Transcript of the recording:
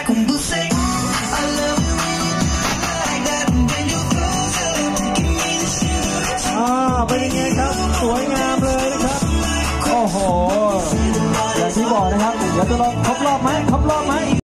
เป็นยังไงครับสวยงามเลยนะครับโอ้โหอย่างที่บอกนะครับเดี๋ยวจะลองครบรอบไหม